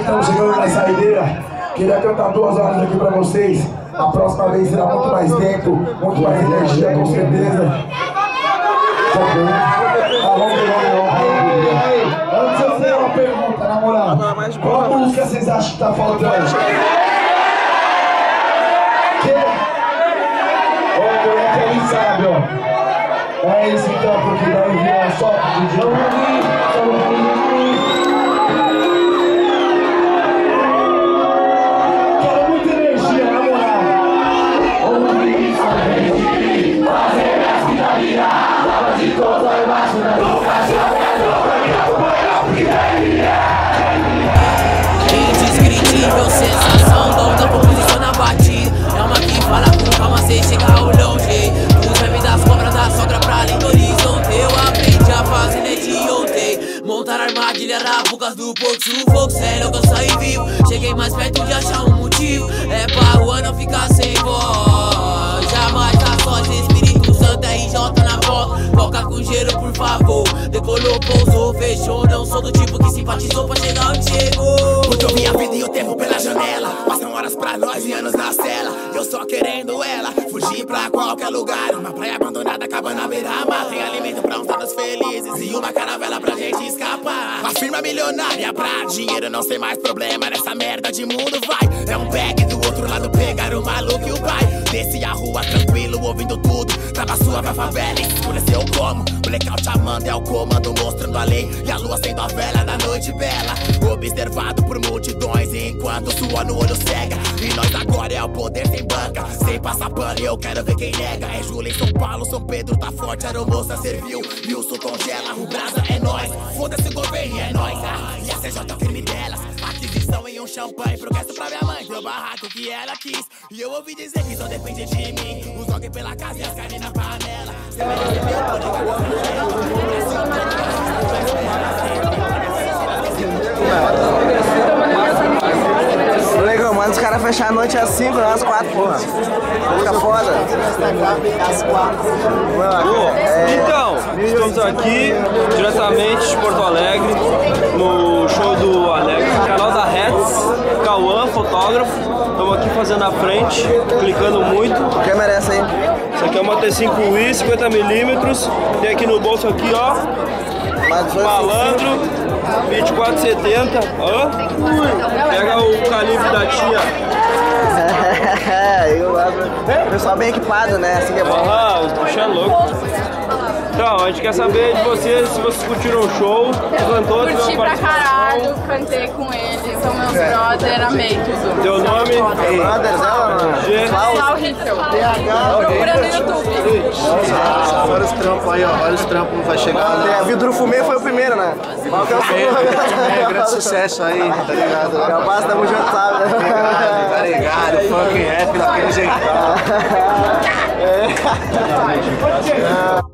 estamos chegando na saideira. Queria cantar 2 horas aqui pra vocês. A próxima vez será muito mais tempo, muito mais energia, com certeza. Antes eu tenho uma pergunta, na moral. Qual música vocês acham que tá faltando? Ô, moleque, ele sabe, ó. É isso então, porque daí viu só de Johnny. Quero muita energia, na moral. Fazer as vidas virar, lava de todos lá embaixo, nunca indescritível sensação, dom da composição na batida. É uma que fala com calma sem chegar ao longe. Os memes das cobras da sogra pra além do horizonte. Eu aprendi a fazer né de ontem. Montar armadilha na bocas do porco. Sufoco, sério que eu saí vivo. Cheguei mais perto de achar um motivo. É pra rua não ficar sem voz. Jamais tá só, Espírito Santo RJ na voz. Toca com gelo por favor. Decolou, pousou, fechou. Não sou do tipo que simpatizou pra chegar onde chegou. Porque eu vi a vida e o tempo pela janela. Passam horas pra nós e anos na cela. Eu só querendo ela, fugir pra qualquer lugar. Uma praia abandonada, acaba na beira-mar. Tem alimento pra uns anos felizes e uma caravela pra gente escapar. Uma firma milionária pra dinheiro não ser mais problema. Nessa merda de mundo vai. É um bag do outro lado pegar o maluco e o pai. Desce a rua tranquilo, ouvindo tudo. Tava suave a favela e escureceu como. Blackout chamando é o comando, mostrando a lei. E a lua sendo a vela da noite bela. Observado por multidões enquanto sua no olho cega. E nós agora é o poder sem banca. Sem passar pano eu quero ver quem nega. É Júlia em São Paulo, São Pedro tá forte. Aeromoça serviu, Wilson congela. O Brasa é nóis, foda-se o governo é nóis. E a CJ é o crime delas. Aquisição em um champanhe, progresso pra minha mãe. Meu barraco que ela quis. E eu ouvi dizer que só depende de mim. Os dog pela casa e as carnes na panela. Você vai ter meu Legal, mano, os caras fecham a noite às 5, não às 4, porra. Fica foda. Então, estamos aqui diretamente de Porto Alegre, no show do Alegre, canal da Reds, Cauã, fotógrafo. Estamos aqui fazendo a frente, clicando muito. O que merece aí? Isso aqui é uma T5i, 50mm. Tem aqui no bolso aqui, ó, malandro, 2470. Pega o calibre da tia. O pessoal bem equipado, né? Assim que é bom. Aham, os bichos é louco. Então, a gente quer saber de vocês, se vocês curtiram o show, cantou, curti pra caralho, cantei com eles, são meus brother, amei tudo. Teu nome? Brothers, Sal Riffel. Procura no YouTube. Olha os trampos aí, ó. Olha os trampos, vai chegar lá. A Vidro Fumê foi o primeiro, né? Grande sucesso aí, tá ligado? Capaz, tamo junto, sabe? Tá ligado, funk rap daquele jeitão.